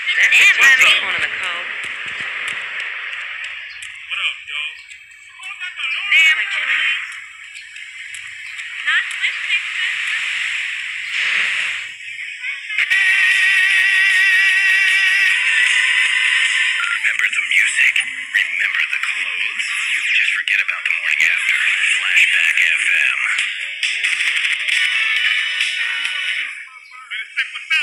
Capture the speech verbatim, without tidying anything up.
That's a tiny corner of the cold. What up, yo? Damn, Chili. Not listening, Remember the music? Remember the clothes? Just forget about the morning after. Flashback F M.